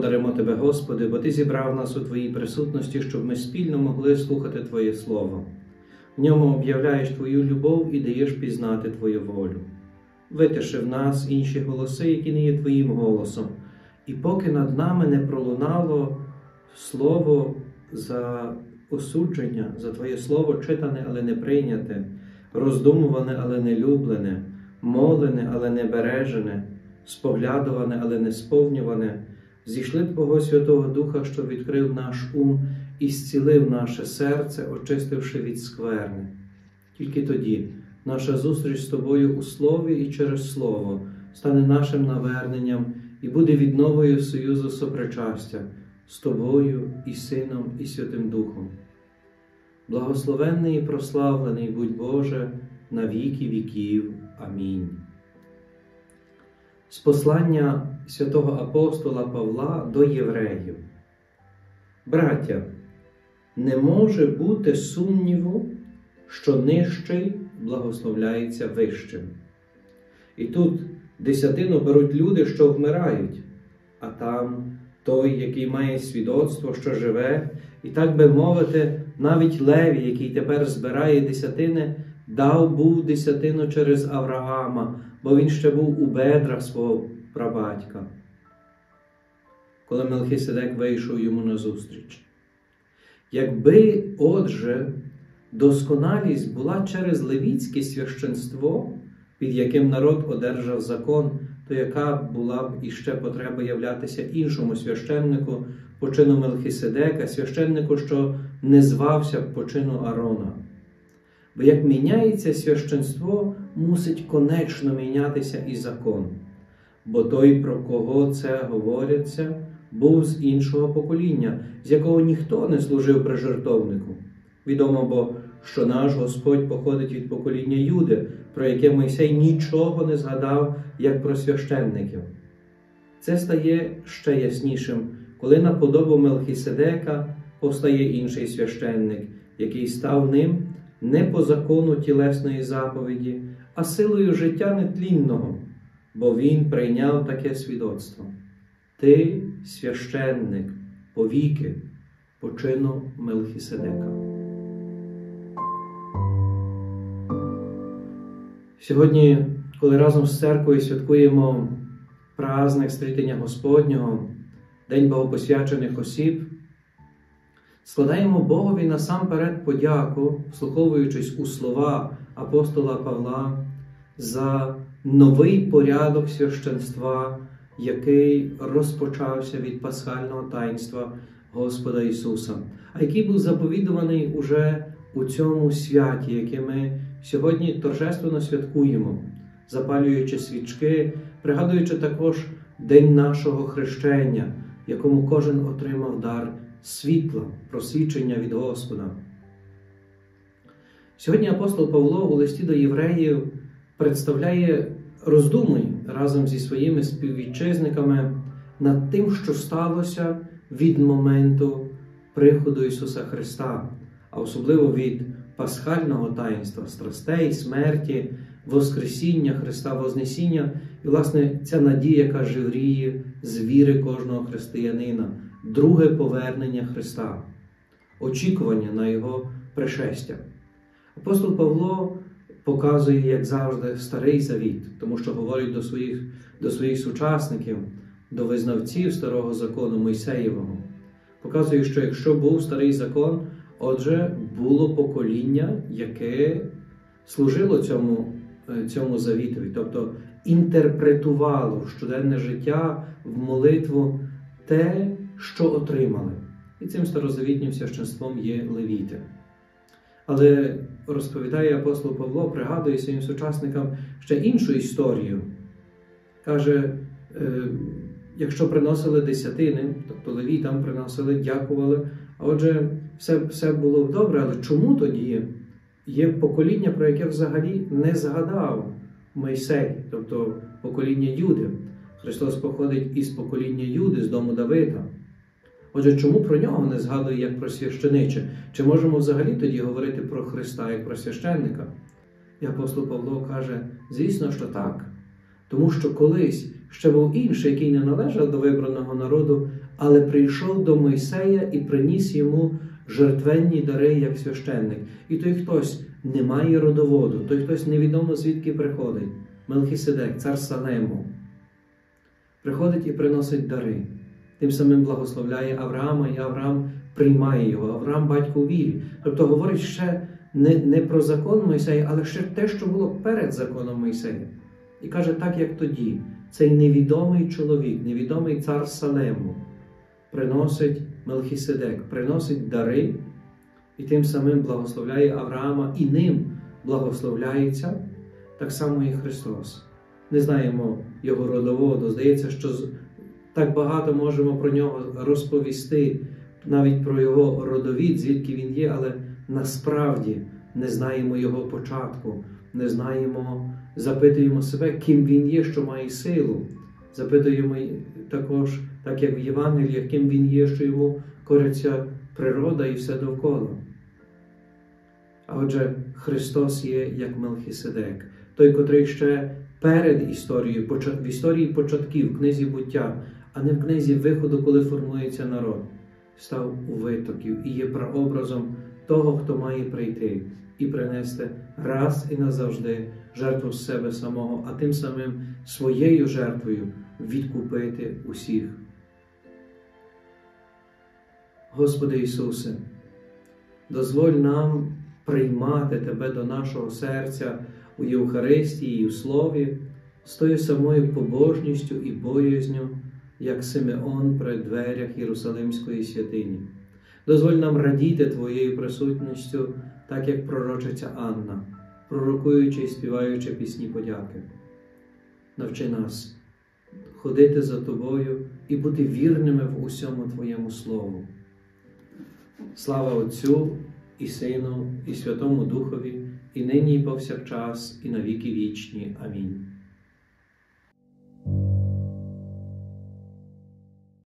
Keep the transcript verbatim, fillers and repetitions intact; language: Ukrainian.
Благодаримо Тебе, Господи, бо Ти зібрав нас у Твоїй присутності, щоб ми спільно могли слухати Твоє Слово. В ньому об'являєш Твою любов і даєш пізнати Твою волю. Витиши в нас інші голоси, які не є Твоїм голосом. І поки над нами не пролунало слово за осудження, за Твоє Слово читане, але не прийняте, роздумуване, але не люблене, молене, але не бережене, споглядуване, але не сповнюване, зійшли Твого Святого Духа, що відкрив наш ум і зцілив наше серце, очистивши від скверни. Тільки тоді наша зустріч з Тобою у Слові і через Слово стане нашим наверненням і буде відновою союзу сопричастя з Тобою і Сином і Святим Духом. Благословенний і прославлений будь Боже на віки віків. Амінь. З послання святого апостола Павла до євреїв. Браття, не може бути сумніву, що нижчий благословляється вищим. І тут десятину беруть люди, що вмирають, а там той, який має свідоцтво, що живе, і так би мовити, навіть Левій, який тепер збирає десятини, дав був десятину через Авраама, бо він ще був у бедрах свого прабатька, коли Мелхиседек вийшов йому назустріч. Якби, отже, досконалість була через левіцьке священство, під яким народ одержав закон, то яка була б іще потреба являтися іншому священнику по чину Мелхиседека, священнику, що не звався по чину Арона? Бо як міняється священство, мусить конечно мінятися і закон. Бо той, про кого це говориться, був з іншого покоління, з якого ніхто не служив при жертовнику. Відомо, бо що наш Господь походить від покоління Юди, про яке Мойсей нічого не згадав, як про священників. Це стає ще яснішим, коли на подобу Мелхиседека постає інший священник, який став ним не по закону тілесної заповіді, а силою життя нетлінного, бо він прийняв таке свідоцтво. Ти священник повіки по чину Мелхиседека. Сьогодні, коли разом з церквою святкуємо праздник Стрітення Господнього, День богопосвячених осіб, складаємо Богові насамперед подяку, вслуховуючись у слова апостола Павла, за новий порядок священства, який розпочався від пасхального таїнства Господа Ісуса, а який був заповідуваний уже у цьому святі, яке ми сьогодні торжественно святкуємо, запалюючи свічки, пригадуючи також День нашого хрещення, в якому кожен отримав дар світла, просвічення від Господа. Сьогодні апостол Павло у листі до євреїв представляє роздуми разом зі своїми співвітчизниками над тим, що сталося від моменту приходу Ісуса Христа, а особливо від пасхального таїнства, страстей, смерті, Воскресіння Христа, Вознесіння і, власне, ця надія, яка живріє з віри кожного християнина, друге повернення Христа, очікування на Його пришестя. Апостол Павло показує, як завжди, Старий Завіт, тому що говорить до своїх, до своїх сучасників, до визнавців Старого Закону Мойсеєвого. Показує, що якщо був Старий Закон, отже, було покоління, яке служило цьому, цьому завітові, тобто інтерпретувало в щоденне життя, в молитву те, що отримали. І цим старозавітнім священством є левіти. Але розповідає апостол Павло, пригадує своїм сучасникам ще іншу історію. Каже, якщо приносили десятини, тобто левітам приносили, дякували, а отже, все, все було добре, але чому тоді є покоління, про яке взагалі не згадав Мойсей, тобто покоління Юди? Христос походить із покоління Юди, з дому Давида. Отже, чому про нього не згадує як про священиче? Чи можемо взагалі тоді говорити про Христа як про священника? І апостол Павло каже, звісно, що так. Тому що колись, ще був інший, який не належав до вибраного народу, але прийшов до Мойсея і приніс йому жертвенні дари, як священник. І той хтось не має родоводу, той хтось невідомо звідки приходить. Мелхиседек, цар Салему, приходить і приносить дари. Тим самим благословляє Авраама, і Авраам приймає його. Авраам – батько у вірі. Тобто говорить ще не, не про закон Мойсея, але ще те, що було перед законом Мойсея. І каже, так як тоді, цей невідомий чоловік, невідомий цар Салему приносить Мелхиседек, приносить дари, і тим самим благословляє Авраама, і ним благословляється, так само і Христос. Не знаємо його родоводу, здається, що так багато можемо про нього розповісти, навіть про його родовід, звідки він є, але насправді не знаємо його початку, не знаємо, запитуємо себе, ким він є, що має силу. Запитуємо також, так як в Євангелії, ким він є, що йому кориться природа і все довкола. А отже, Христос є як Мелхиседек, той, котрий ще перед історією, в історії початків, в книзі буття, а не в книзі виходу, коли формується народ, став у витоків і є прообразом того, хто має прийти і принести раз і назавжди жертву з себе самого, а тим самим своєю жертвою відкупити усіх. Господи Ісусе, дозволь нам приймати Тебе до нашого серця у Євхаристії і в Слові з тою самою побожністю і боязню, як Симеон при дверях Єрусалимської святині. Дозволь нам радіти Твоєю присутністю, так як пророчиця Анна, пророкуючи і співаючи пісні подяки. Навчи нас ходити за Тобою і бути вірними в усьому Твоєму Слову. Слава Отцю і Сину, і Святому Духові, і нині, і повсякчас, і на віки вічні. Амінь.